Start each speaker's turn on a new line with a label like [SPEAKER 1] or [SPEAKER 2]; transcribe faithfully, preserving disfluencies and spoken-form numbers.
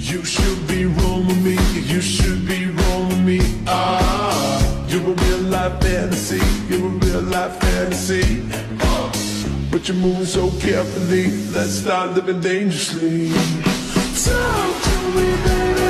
[SPEAKER 1] You should be rolling with me, you should be rolling with me. Ah, you're a real life fantasy, you're a real life fantasy. Uh, but you're moving so carefully, let's start living dangerously. Talk to me, baby.